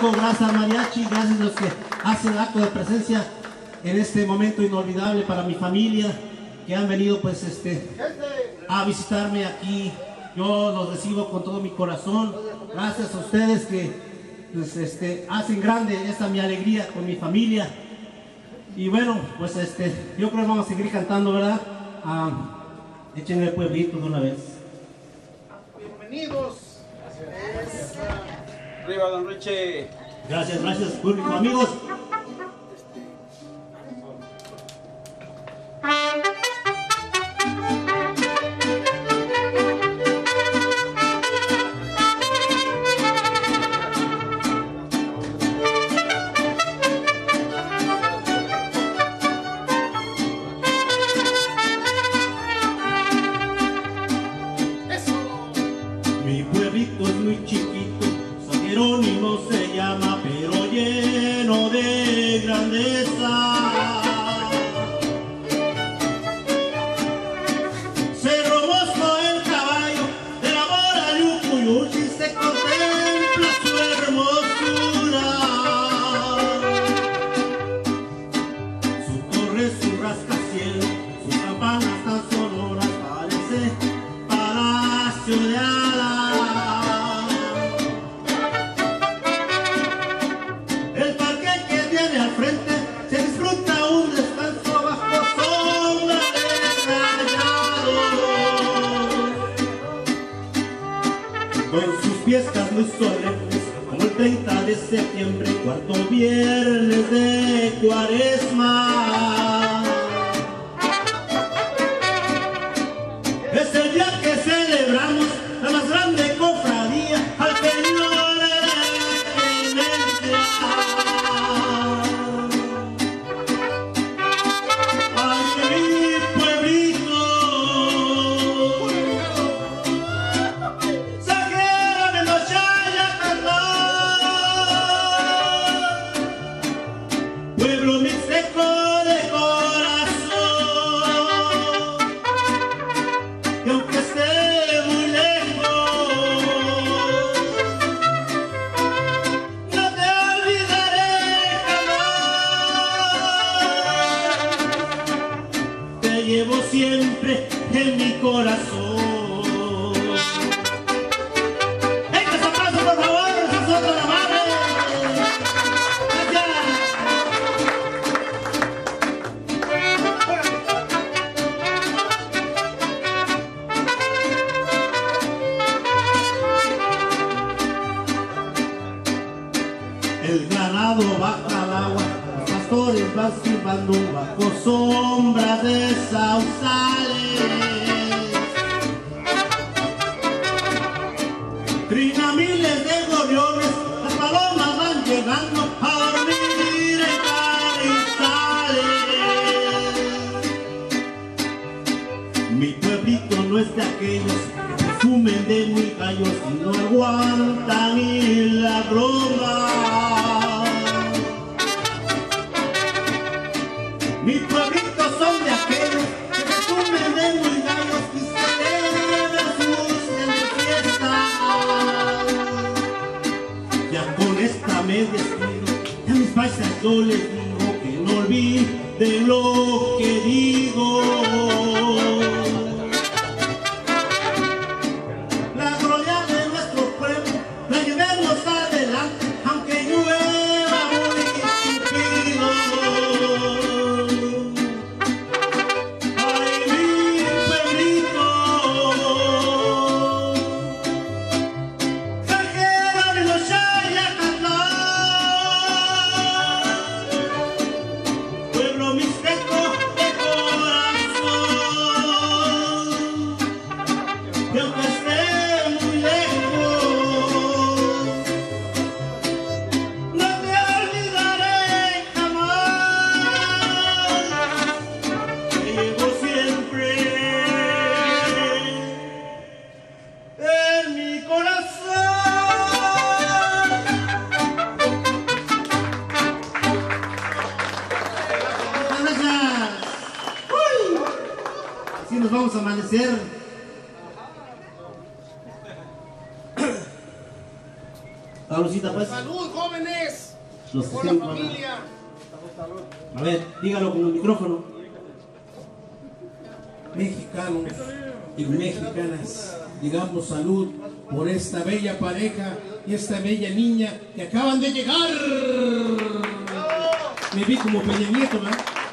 público, gracias al mariachi, gracias a los que hacen el acto de presencia en este momento inolvidable para mi familia, que han venido pues a visitarme aquí. Yo los recibo con todo mi corazón. Gracias a ustedes que pues, hacen grande esta mi alegría con mi familia. Y bueno, pues yo creo que vamos a seguir cantando, ¿verdad? Échenle el pueblito de una vez. Bienvenidos. Arriba, don Riche. Gracias, gracias, público, amigos. Mi pueblito es muy chiquito, San Jerónimo se llama, pero lleno de grandeza. Cerro Mosco, el caballo, de la Mora, Yucuyuchi, se contempla su hermosura. Su torre, su rascacielos, sus campanas tan sonoras, parece palacio de Alá. El parque que tiene al frente se disfruta un descanso bajo sombra de rayados. Con sus fiestas muy solemnes, como el 30 de septiembre, cuarto viernes de Cuaresma. Es el día que celebramos la más grande cofradía al Señor de la Clemencia. Ay, mi pueblito, San Jerónimo Chaya cantar, pueblo mixteco de corazón, y aunque esté muy lejos, no te olvidaré jamás. Te llevo siempre en mi corazón. ¡Venga, ese aplauso, por favor! ¡Nosotros la madre! El ganado baja al agua, los pastores van silbando bajo sombras de sausales. Trina miles de gorriones, las palomas van llegando a dormir en carrizales. Mi pueblito no es de aquellos que presumen de muy gallos y no aguantan ni la broma. Mi pueblito son de aquellos que presumen de muy gallos y celebran sus grandes fiestas. Ya con esta me despido, a mis paisas yo les digo que no olviden lo que digo. La gloria de nuestro pueblo la llevemos adelante, aunque llueva muy tupido. Ay, mi pueblito, San Jerónimo Chaya cantar, pueblo mixteco de corazón, y aunque esté muy lejos, no te olvidaré jamás. Te llevo siempre en mi corazón. Muchas gracias. Uy, así nos vamos a amanecer. Salucita, pues. ¡Salud, jóvenes! los que estén. A ver, dígalo con el micrófono. Mexicanos y mexicanas, digamos salud por esta bella pareja y esta bella niña que acaban de llegar. Me vi como Peña Nieto, ¿verdad?